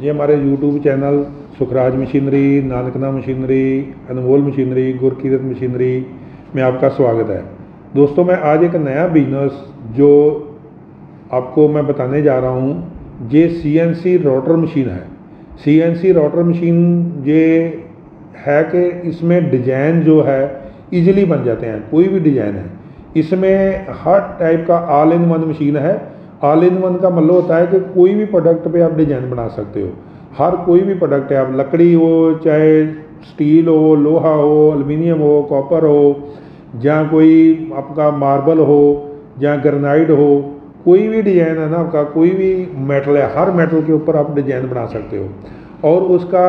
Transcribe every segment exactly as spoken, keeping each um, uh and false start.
ये हमारे YouTube channel Sukhraj machinery, Nankana machinery, Anmol machinery, Gurkirat machinery में आपका स्वागत है। दोस्तों, मैं आज एक नया बिजनेस जो आपको मैं बताने जा रहा हूँ, ये C N C rotor machine है। C N C rotor machine ये है कि इसमें डिजाइन जो है इजीली बन जाते हैं, कोई भी डिजाइन है। इसमें हर टाइप का ऑल इन वन मशीन है। ऑल इन वन का मतलब होता है कि कोई भी प्रोडक्ट पे आप डिजाइन बना सकते हो। हर कोई भी प्रोडक्ट है, आप लकड़ी हो, चाहे स्टील हो, लोहा हो, एल्युमिनियम हो, कॉपर हो, या कोई आपका मार्बल हो, या ग्रेनाइट हो, कोई भी डिजाइन है ना आपका, कोई भी मेटल है, हर मेटल के ऊपर आप डिजाइन बना सकते हो और उसका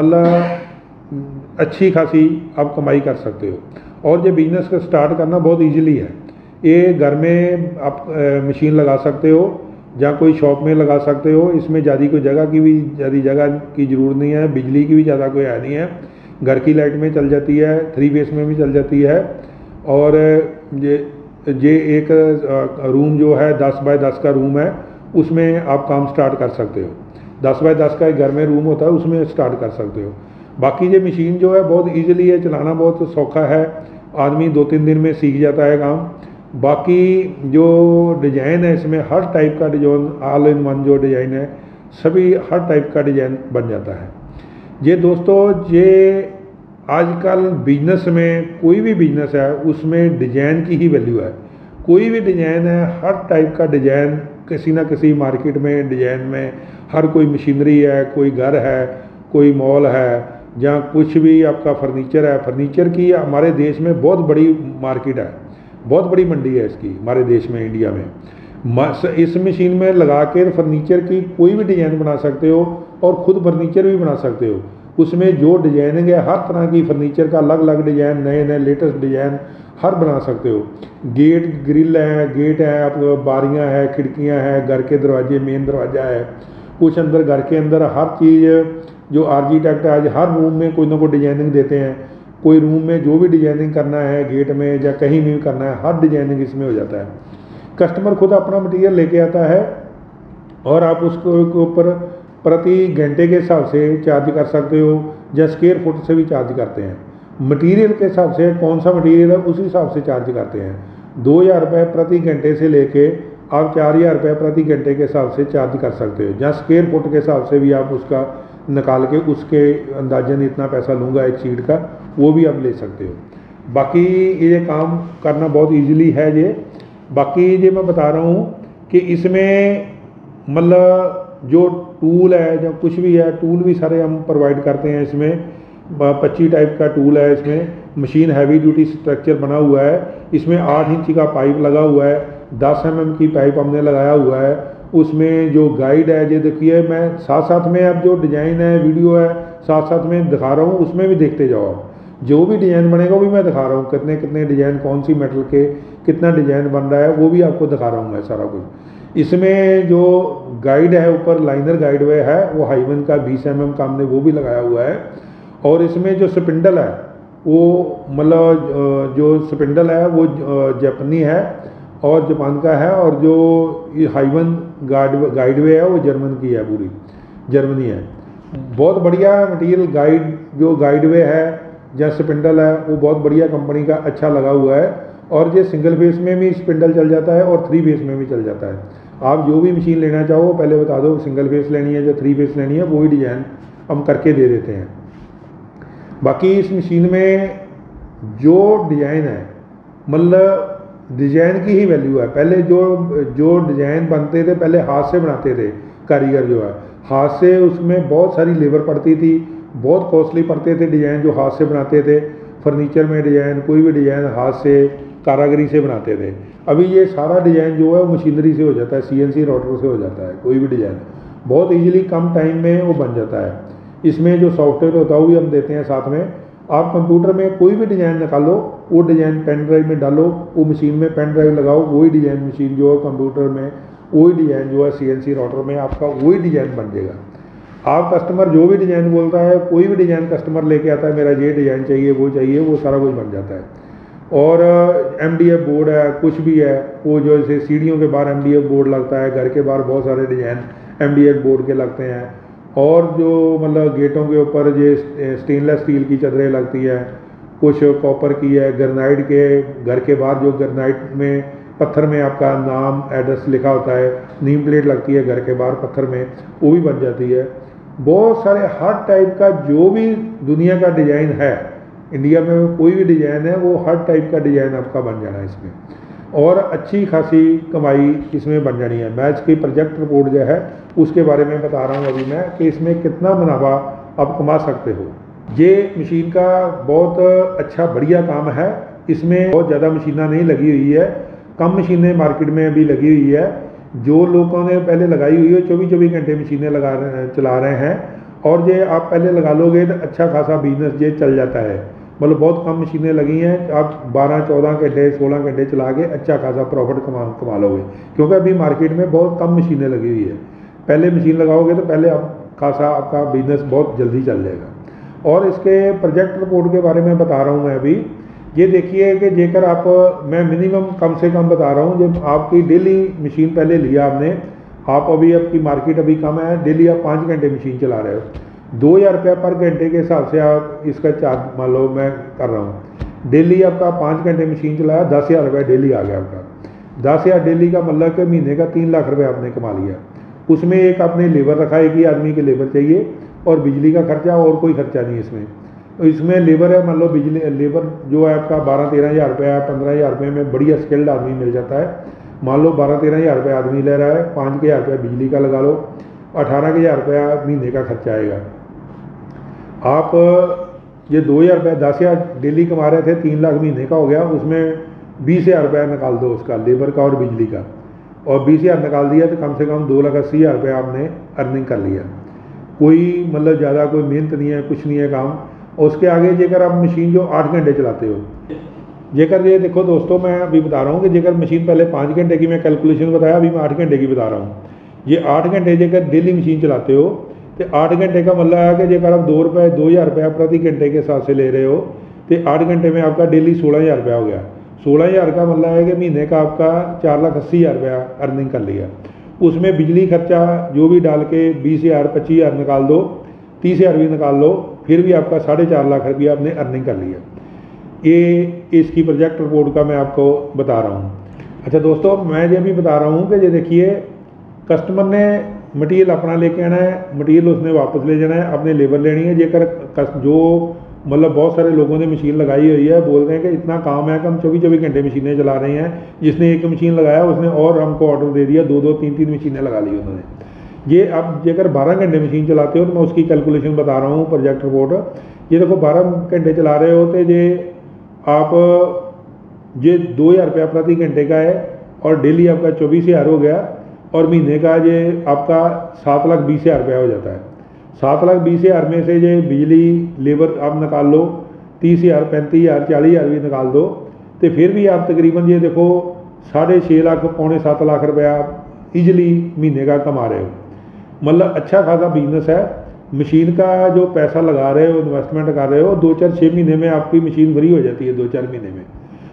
मतलब अच्छी खासी आप कमाई कर सकते हो। और ये बिजनेस का स्टार्ट करना बहुत इजीली है। ये घर में आप मशीन लगा सकते हो या कोई शॉप में लगा सकते हो। इसमें ज़्यादा कोई जगह की भी ज़्यादा जगह की ज़रूरत नहीं है, बिजली की भी ज़्यादा कोई है नहीं है। घर की लाइट में चल जाती है, थ्री फेस में भी चल जाती है। और ये ये एक रूम जो है दस बाय दस का रूम है, उसमें आप काम स्टार्ट कर सकते हो। दस बाय दस का एक घर में रूम होता है, उसमें स्टार्ट कर सकते हो। बाकी ये मशीन जो है बहुत ईजिली है, चलाना बहुत सौखा है, आदमी दो तीन दिन में सीख जाता है काम। बाकी जो डिज़ाइन है इसमें हर टाइप का डिजाइन, ऑल इन वन जो डिज़ाइन है, सभी हर टाइप का डिज़ाइन बन जाता है। ये दोस्तों, ये आजकल बिजनेस में कोई भी बिजनेस है उसमें डिज़ाइन की ही वैल्यू है। कोई भी डिज़ाइन है, हर टाइप का डिज़ाइन किसी ना किसी मार्केट में डिज़ाइन में, हर कोई मशीनरी है, कोई घर है, कोई मॉल है, या कुछ भी आपका फर्नीचर है। फर्नीचर की हमारे देश में बहुत बड़ी मार्केट है, बहुत बड़ी मंडी है इसकी हमारे देश में, इंडिया में। इस मशीन में लगा कर फर्नीचर की कोई भी डिज़ाइन बना सकते हो और ख़ुद फर्नीचर भी बना सकते हो। उसमें जो डिजाइनिंग है हर तरह की फर्नीचर का अलग अलग डिज़ाइन, नए नए लेटेस्ट डिज़ाइन हर बना सकते हो। गेट ग्रिल है, गेट है, आप बारियाँ हैं, खिड़कियाँ हैं, घर के दरवाजे, मेन दरवाज़ा है, कुछ अंदर घर के अंदर हर चीज़ जो आर्किटेक्ट आज हर रूम में कोई ना कोई डिजाइनिंग देते हैं। कोई रूम में जो भी डिजाइनिंग करना है, गेट में या कहीं भी करना है, हर डिजाइनिंग इसमें हो जाता है। कस्टमर खुद अपना मटेरियल लेके आता है और आप उसको ऊपर प्रति घंटे के हिसाब से चार्ज कर सकते हो या स्क्वायर फुट से भी चार्ज करते हैं। मटेरियल के हिसाब से कौन सा मटेरियल है उस हिसाब से चार्ज करते हैं। दो हज़ार रुपये प्रति घंटे से लेके आप चार हज़ार रुपये प्रति घंटे के हिसाब से चार्ज कर सकते हो, या स्क्वायर फुट के हिसाब से भी आप उसका निकाल के उसके अंदाजन इतना पैसा लूँगा एक शीट का, वो भी आप ले सकते हो। बाकी ये काम करना बहुत इजीली है ये। बाकी ये मैं बता रहा हूँ कि इसमें मतलब जो टूल है, जो कुछ भी है, टूल भी सारे हम प्रोवाइड करते हैं। इसमें पच्चीस टाइप का टूल है। इसमें मशीन हैवी ड्यूटी स्ट्रक्चर बना हुआ है। इसमें आठ इंच का पाइप लगा हुआ है, दस एम एम की पाइप हमने लगाया हुआ है। उसमें जो गाइड है, ये देखिए, मैं साथ साथ में अब जो डिज़ाइन है, वीडियो है, साथ साथ में दिखा रहा हूँ, उसमें भी देखते जाओ। आप जो भी डिज़ाइन बनेगा वो भी मैं दिखा रहा हूँ, कितने कितने डिज़ाइन, कौन सी मेटल के कितना डिज़ाइन बन रहा है, वो भी आपको दिखा रहा हूँ मैं सारा कुछ। इसमें जो गाइड है, ऊपर लाइनर गाइड वे है, वो हाइवन का बीस एम एम का हमने वो भी लगाया हुआ है। और इसमें जो स्पिंडल है वो मतलब जो स्पिंडल है वो जापानी है और जापान का है, और जो ये हाइवन गाइड गाइडवे है वो जर्मन की है, पूरी जर्मनी है। बहुत बढ़िया मटेरियल गाइड जो गाइडवे है या स्पिंडल है वो बहुत बढ़िया कंपनी का अच्छा लगा हुआ है। और ये सिंगल फेस में भी स्पिंडल चल जाता है और थ्री फेस में भी चल जाता है। आप जो भी मशीन लेना चाहो पहले बता दो, सिंगल फेस लेनी है या थ्री फेस लेनी है, वो ही डिज़ाइन हम करके दे देते हैं। बाकी इस मशीन में जो डिज़ाइन है मतलब डिज़ाइन की ही वैल्यू है। पहले जो जो डिज़ाइन बनते थे पहले हाथ से बनाते थे कारीगर, जो है हाथ से, उसमें बहुत सारी लेबर पड़ती थी, बहुत कॉस्टली पड़ते थे डिज़ाइन जो हाथ से बनाते थे। फर्नीचर में डिज़ाइन, कोई भी डिज़ाइन हाथ से कारागरी से बनाते थे। अभी ये सारा डिज़ाइन जो है वो मशीनरी से हो जाता है, सी एन सी रोटर से हो जाता है। कोई भी डिज़ाइन बहुत ईजिली कम टाइम में वो बन जाता है। इसमें जो सॉफ्टवेयर होता है वो भी हम देते हैं साथ में। आप कंप्यूटर में कोई भी डिज़ाइन निकालो, वो डिज़ाइन पेन ड्राइव में डालो, वो मशीन में पेन ड्राइव लगाओ, वही डिज़ाइन मशीन जो है कंप्यूटर में, वही डिज़ाइन जो है सी एन सी रोटर में आपका वही डिज़ाइन बन जाएगा। आप कस्टमर जो भी डिज़ाइन बोलता है, कोई भी डिज़ाइन कस्टमर लेके आता है, मेरा ये डिज़ाइन चाहिए, वो चाहिए, वो सारा कुछ बन जाता है। और एम डी एफ बोर्ड है, कुछ भी है, वो जो जैसे सीढ़ियों के बाहर एम डी एफ बोर्ड लगता है, घर के बाहर बहुत सारे design M D F board के लगते हैं, और जो मतलब गेटों के ऊपर ये स्टेनलेस स्टील की चादरें लगती है, कुछ कॉपर की है, ग्रेनाइट के घर के बाहर जो ग्रेनाइट में पत्थर में आपका नाम एड्रेस लिखा होता है, नीम प्लेट लगती है घर के बाहर पत्थर में, वो भी बन जाती है। बहुत सारे हर टाइप का जो भी दुनिया का डिज़ाइन है, इंडिया में कोई भी डिज़ाइन है वो हर टाइप का डिज़ाइन आपका बन जाना है इसमें, और अच्छी खासी कमाई इसमें बन जानी है। मैं इसकी प्रोजेक्ट रिपोर्ट जो है उसके बारे में बता रहा हूँ अभी मैं कि इसमें कितना मुनाफा आप कमा सकते हो। ये मशीन का बहुत अच्छा बढ़िया काम है। इसमें बहुत ज़्यादा मशीनें नहीं लगी हुई है, कम मशीनें मार्केट में अभी लगी हुई है। जो लोगों ने पहले लगाई हुई है चौबीस चौबीस घंटे मशीनें लगा रहे चला रहे हैं, और ये आप पहले लगा लोगे तो अच्छा खासा बिजनेस ये चल जाता है। मतलब बहुत कम मशीनें लगी हैं, आप बारह चौदह घंटे सोलह घंटे चला के अच्छा खासा प्रॉफिट कमा कमा लोगे, क्योंकि अभी मार्केट में बहुत कम मशीनें लगी हुई है। पहले मशीन लगाओगे तो पहले आप खासा आपका बिजनेस बहुत जल्दी चल जाएगा। और इसके प्रोजेक्ट रिपोर्ट के बारे में बता रहा हूँ मैं अभी। ये देखिए कि जेकर आप, मैं मिनिमम कम से कम बता रहा हूँ, जब आपकी डेली मशीन पहले लिया आपने, आप अभी आपकी मार्केट अभी कम है, डेली आप पाँच घंटे मशीन चला रहे हो, दो हज़ार रुपया पर घंटे के हिसाब से आप इसका चार्ज मान लो मैं कर रहा हूँ। डेली आपका पाँच घंटे मशीन चलाया, दस हज़ार रुपया डेली आ गया आपका। दस हज़ार डेली का मतलब कि महीने का तीन लाख रुपये आपने कमा लिया। उसमें एक आपने लेबर रखा है कि आदमी के लेबर चाहिए, और बिजली का खर्चा, और कोई खर्चा नहीं इसमें। तो इसमें लेबर है, मान लो बिजली लेबर जो है आपका बारह तेरह हज़ार रुपया पंद्रह हज़ार रुपये में बढ़िया स्किल्ड आदमी मिल जाता है। मान लो बारह तेरह हज़ार रुपये आदमी ले रहा है, पाँच हज़ार रुपया बिजली का लगा लो, अठारह हज़ार रुपया महीने का खर्चा आएगा। आप ये दो हज़ार रुपया दस हज़ार डेली कमा रहे थे, तीन लाख महीने का हो गया, उसमें बीस हज़ार रुपया निकाल दो उसका लेबर का और बिजली का, और बीस हज़ार निकाल दिया तो कम से कम दो लाख अस्सी हज़ार रुपया आपने अर्निंग कर लिया। कोई मतलब ज़्यादा कोई मेहनत नहीं है, कुछ नहीं है काम। और उसके आगे जेकर आप मशीन जो आठ घंटे चलाते हो, जेकर ये देखो दोस्तों, मैं अभी बता रहा हूँ कि जेकर मशीन पहले पाँच घंटे की मैं कैलकुलेशन बताया, अभी मैं आठ घंटे की बता रहा हूँ। ये आठ घंटे जेकर डेली मशीन चलाते हो तो आठ घंटे का मतलब है कि जेकर आप दो रुपये दो हज़ार रुपया प्रति घंटे के हिसाब से ले रहे हो तो आठ घंटे में आपका डेली सोलह हज़ार रुपया हो गया। सोलह हज़ार का मतलब है कि महीने का आपका चार लाख अस्सी हज़ार रुपया अर्निंग कर लिया। उसमें बिजली खर्चा जो भी डाल के बीस हज़ार पच्चीस हज़ार निकाल दो, तीस हज़ार भी निकाल लो, फिर भी आपका साढ़े चार लाख रुपया आपने अर्निंग कर लिया। ये इसकी प्रोजेक्ट रिपोर्ट का मैं आपको बता रहा हूँ। अच्छा दोस्तों, मैं ये भी बता रहा हूँ कि ये देखिए, कस्टमर ने मटीरियल अपना लेके आना है, मटीरियल उसने वापस ले जाना है, अपने लेबर लेनी है। जेकर जो मतलब बहुत सारे लोगों ने मशीन लगाई हुई है, बोल रहे हैं कि इतना काम है कि हम चौबीस चौबीस घंटे मशीनें चला रहे हैं। जिसने एक मशीन लगाया उसने और हमको ऑर्डर दे दिया, दो दो तीन तीन मशीनें लगा ली उन्होंने। ये अब जेकर बारह घंटे मशीन चलाते हो तो मैं उसकी कैलकुलेशन बता रहा हूँ, प्रोजेक्ट रिपोर्ट। ये देखो बारह घंटे चला रहे हो तो ये आप ये दो हज़ार रुपया प्रति घंटे का है, और डेली आपका चौबीस हज़ार हो गया, और महीने का ये आपका सात लाख बीस हज़ार रुपया हो जाता है। सात लाख बीस हज़ार में से ये बिजली लेबर आप निकाल लो, तीस हज़ार पैंतीस हज़ार चालीस हज़ार भी निकाल दो, तो फिर भी आप तकरीबन ये देखो साढ़े छः लाख पौने सात लाख रुपया आप ईजिली महीने का कमा रहे हो। मतलब अच्छा खासा बिजनेस है। मशीन का जो पैसा लगा रहे हो, इन्वेस्टमेंट कर रहे हो, दो चार छः महीने में आपकी मशीन फ्री हो जाती है। दो चार महीने में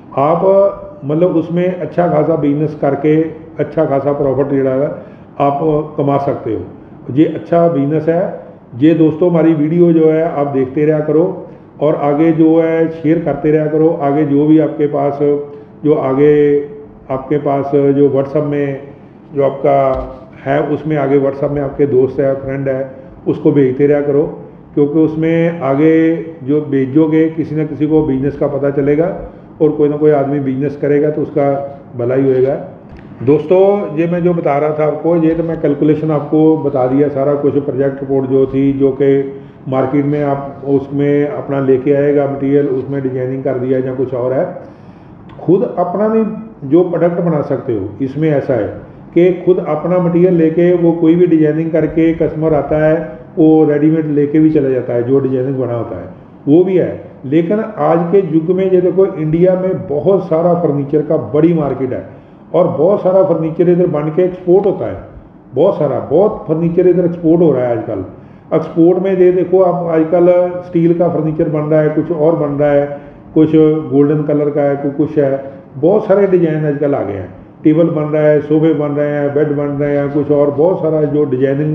आप मतलब उसमें अच्छा खासा बिजनेस करके अच्छा खासा प्रॉफिट जो है आप कमा सकते हो। ये अच्छा बिजनेस है। ये दोस्तों हमारी वीडियो जो है आप देखते रहा करो, और आगे जो है शेयर करते रहा करो। आगे जो भी आपके पास जो आगे आपके पास जो व्हाट्सएप में जो आपका है, उसमें आगे व्हाट्सएप में आपके दोस्त है, फ्रेंड है, उसको भेजते रहा करो, क्योंकि उसमें आगे जो भेजोगे किसी न किसी को बिजनेस का पता चलेगा, और कोई ना कोई आदमी बिजनेस करेगा तो उसका भलाई होएगा। दोस्तों ये मैं जो बता रहा था आपको, ये तो मैं कैलकुलेशन आपको बता दिया सारा कुछ। प्रोजेक्ट रिपोर्ट जो थी, जो कि मार्केट में आप उसमें अपना लेके आएगा मटेरियल, उसमें डिजाइनिंग कर दिया या कुछ और है। खुद अपना भी जो प्रोडक्ट बना सकते हो, इसमें ऐसा है कि खुद अपना मटेरियल लेके वो कोई भी डिजाइनिंग करके कस्टमर आता है, वो रेडीमेड लेके भी चला जाता है, जो डिजाइनिंग बना होता है वो भी है। लेकिन आज के युग में ये देखो, इंडिया में बहुत सारा फर्नीचर का बड़ी मार्केट है, और बहुत सारा फर्नीचर इधर बन के एक्सपोर्ट होता है। बहुत सारा बहुत फर्नीचर इधर एक्सपोर्ट हो रहा है आजकल। एक्सपोर्ट में ये देखो आप, आजकल स्टील का फर्नीचर बन रहा है, कुछ और बन रहा है, कुछ गोल्डन कलर का है, कुछ कुछ है। बहुत सारे डिजाइन आजकल आ गए हैं। टेबल बन रहा है, सोफे बन रहे हैं, बेड बन रहे हैं, कुछ और बहुत सारा जो डिजाइनिंग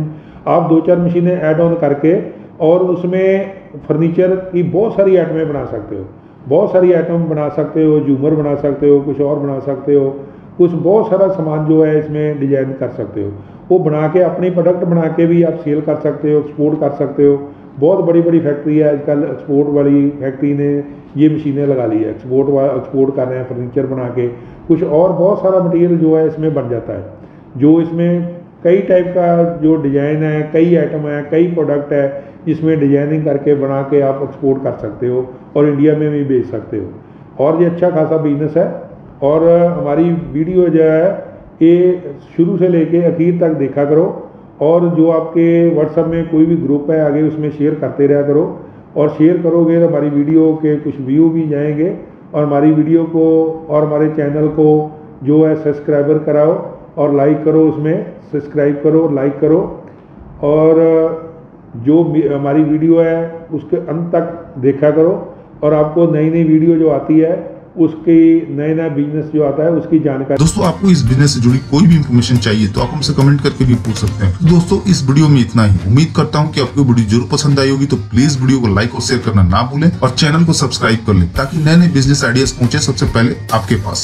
आप दो चार मशीनें ऐड ऑन करके और उसमें फर्नीचर की बहुत सारी आइटमें बना सकते हो, बहुत सारी आइटम बना सकते हो, झूमर बना सकते हो, कुछ और बना सकते हो, कुछ बहुत सारा सामान जो है इसमें डिजाइन कर सकते हो। वो बना के अपनी प्रोडक्ट बना के भी आप सेल कर सकते हो, एक्सपोर्ट कर सकते हो। बहुत बड़ी बड़ी फैक्ट्री है आजकल, एक्सपोर्ट वाली फैक्ट्री ने ये मशीनें लगा ली है, एक्सपोर्ट एक्सपोर्ट कर रहे हैं फर्नीचर बना के। कुछ और बहुत सारा मटेरियल जो है इसमें बन जाता है, जो इसमें कई टाइप का जो डिज़ाइन है, कई आइटम है, कई प्रोडक्ट है, जिसमें डिजाइनिंग करके बना के आप एक्सपोर्ट कर सकते हो और इंडिया में भी बेच सकते हो। और ये अच्छा खासा बिजनेस है। और हमारी वीडियो जो है ये शुरू से लेके आखिर तक देखा करो, और जो आपके व्हाट्सएप में कोई भी ग्रुप है आगे उसमें शेयर करते रहा करो। और शेयर करोगे तो हमारी वीडियो के कुछ व्यू भी जाएंगे, और हमारी वीडियो को और हमारे चैनल को जो है सब्सक्राइबर कराओ और लाइक करो, उसमें सब्सक्राइब करो, लाइक करो। और जो हमारी वीडियो है उसके अंत तक देखा करो, और आपको नई नई वीडियो जो आती है उसकी नए नए बिजनेस जो आता है उसकी जानकारी। दोस्तों, आपको इस बिजनेस से जुड़ी कोई भी इंफॉर्मेशन चाहिए तो आप हमसे कमेंट करके भी पूछ सकते हैं। दोस्तों, इस वीडियो में इतना ही। उम्मीद करता हूँ कि आपको वीडियो जरूर पसंद आई होगी, तो प्लीज वीडियो को लाइक और शेयर करना ना भूलें और चैनल को सब्सक्राइब कर लें, ताकि नए नए बिजनेस आइडियाज पहुंचे सबसे पहले आपके पास।